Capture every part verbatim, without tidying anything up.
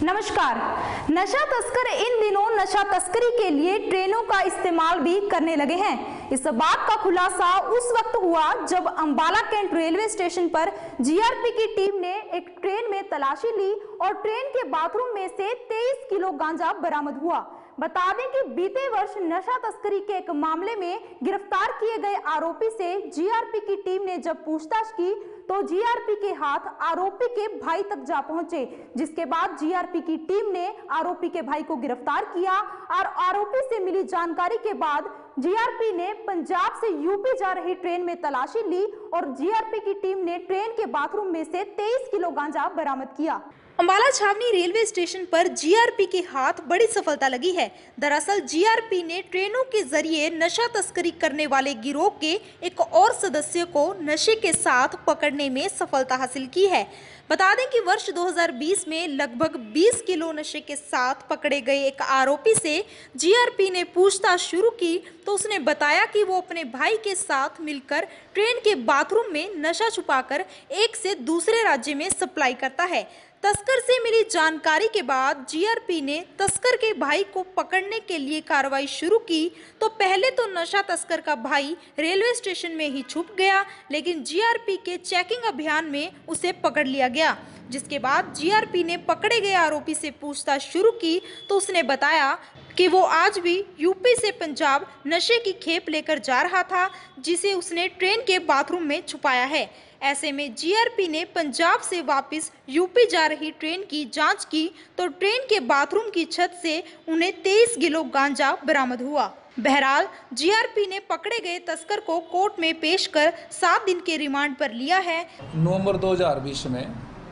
नमस्कार। नशा तस्कर इन दिनों नशा तस्करी के लिए ट्रेनों का इस्तेमाल भी करने लगे हैं। इस बात का खुलासा उस वक्त हुआ जब अंबाला कैंट रेलवे स्टेशन पर जीआरपी की टीम ने एक ट्रेन में तलाशी ली और ट्रेन के बाथरूम में से तेईस किलो गांजा बरामद हुआ। बता दें कि बीते वर्ष नशा तस्करी के एक मामले में गिरफ्तार किए गए आरोपी से जीआरपी की टीम ने जब पूछताछ की तो जीआरपी के हाथ आरोपी के भाई तक जा पहुंचे, जिसके बाद जीआरपी की टीम ने आरोपी के भाई को गिरफ्तार किया और आरोपी से मिली जानकारी के बाद जीआरपी ने पंजाब से यूपी जा रही ट्रेन में तलाशी ली और जीआरपी की टीम ने ट्रेन के बाथरूम में से तेईस किलो गांजा बरामद किया। अंबाला छावनी रेलवे स्टेशन पर जीआरपी के हाथ बड़ी सफलता लगी है। दरअसल जीआरपी ने ट्रेनों के जरिए नशा तस्करी करने वाले गिरोह के एक और सदस्य को नशे के साथ पकड़ने में सफलता हासिल की है। बता दें कि वर्ष दो हज़ार बीस में लगभग बीस किलो नशे के साथ पकड़े गए एक आरोपी से जीआरपी ने पूछताछ शुरू की तो उसने बताया कि वो अपने भाई के साथ मिलकर ट्रेन के बाथरूम में नशा छुपाकर एक से दूसरे राज्य में सप्लाई करता है। तस्कर से मिली जानकारी के बाद जीआरपी ने तस्कर के भाई को पकड़ने के लिए कार्रवाई शुरू की तो पहले तो नशा तस्कर का भाई रेलवे स्टेशन में ही छुप गया, लेकिन जीआरपी के चेकिंग अभियान में उसे पकड़ लिया गया। जिसके बाद जीआरपी ने पकड़े गए आरोपी से पूछताछ शुरू की तो उसने बताया कि वो आज भी यूपी से पंजाब नशे की खेप लेकर जा रहा था, जिसे उसने ट्रेन के बाथरूम में छुपाया है। ऐसे में जीआरपी ने पंजाब से वापस यूपी जा रही ट्रेन की जांच की तो ट्रेन के बाथरूम की छत से उन्हें तेईस किलो गांजा बरामद हुआ। बहरहाल जीआरपी ने पकड़े गए तस्कर को कोर्ट में पेश कर सात दिन के रिमांड पर लिया है। नवंबर दो हज़ार बीस में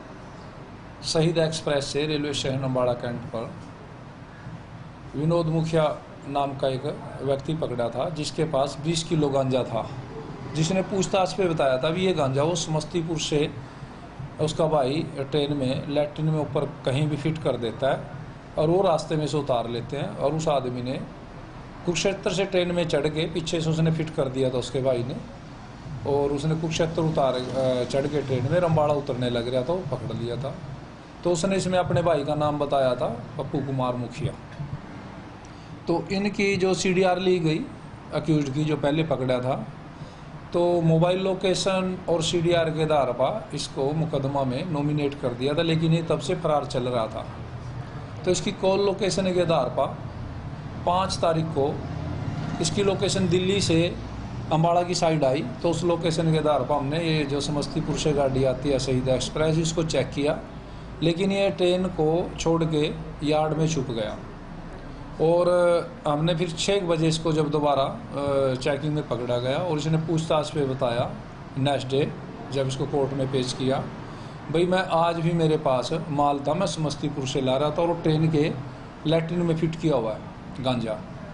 शहीद एक्सप्रेस से रेलवे स्टेशन अंबाला कैंट पर विनोद मुखिया नाम का एक व्यक्ति पकड़ा था, जिसके पास बीस किलो गांजा था, जिसने पूछताछ पे बताया था भी ये गांजा वो समस्तीपुर से उसका भाई ट्रेन में लैट्रिन में ऊपर कहीं भी फिट कर देता है और वो रास्ते में से उतार लेते हैं और उस आदमी ने कुरुक्षेत्र से ट्रेन में चढ़ के पीछे से उसने फिट कर दिया था उसके भाई ने, और उसने कुरुक्षेत्र उतार चढ़ के ट्रेन में रंबाड़ा उतरने लग रहा था, वो पकड़ लिया था। तो उसने इसमें अपने भाई का नाम बताया था पप्पू कुमार मुखिया। तो इनकी जो सी डी आर ली गई अक्यूज्ड की जो पहले पकड़ा था, तो मोबाइल लोकेशन और सी डी आर के आधार पर इसको मुकदमा में नॉमिनेट कर दिया था, लेकिन ये तब से फरार चल रहा था। तो इसकी कॉल लोकेशन के आधार पर पाँच तारीख को इसकी लोकेशन दिल्ली से अंबाला की साइड आई, तो उस लोकेशन के आधार पर हमने ये जो समस्तीपुर से गाड़ी आती है शहीद एक्सप्रेस, इसको चेक किया, लेकिन ये ट्रेन को छोड़ के यार्ड में छुप गया। और हमने फिर छः बजे इसको जब दोबारा चेकिंग में पकड़ा गया और इसने पूछताछ पे बताया नेक्स्ट डे जब इसको कोर्ट में पेश किया, भाई मैं आज भी मेरे पास माल था, मैं समस्तीपुर से ला रहा था और ट्रेन के लैट्रिन में फिट किया हुआ है गांजा।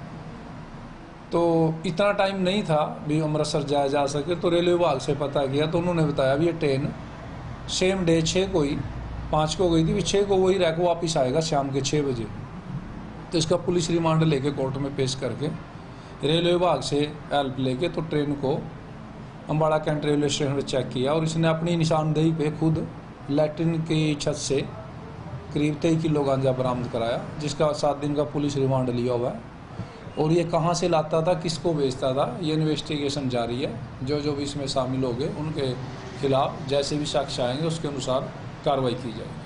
तो इतना टाइम नहीं था भी अमृतसर जाया जा सके, तो रेलवे विभाग से पता किया तो उन्होंने बताया भी ये ट्रेन सेम डे छः को ही पाँच को गई थी, भी छः को वही रह के वापस आएगा शाम के छः बजे। तो इसका पुलिस रिमांड लेके कोर्ट में पेश करके रेलवे विभाग से हेल्प लेके तो ट्रेन को अंबाला कैंट रेलवे स्टेशन पर चेक किया और इसने अपनी निशानदेही पे खुद लैट्रिन की छत से करीब तेईस किलो गांजा बरामद कराया, जिसका सात दिन का पुलिस रिमांड लिया हुआ है। और ये कहाँ से लाता था, किसको बेचता था, ये इन्वेस्टिगेशन जारी है। जो जो भी इसमें शामिल हो गए उनके खिलाफ जैसे भी साक्ष्य आएंगे उसके अनुसार कार्रवाई की जाएगी।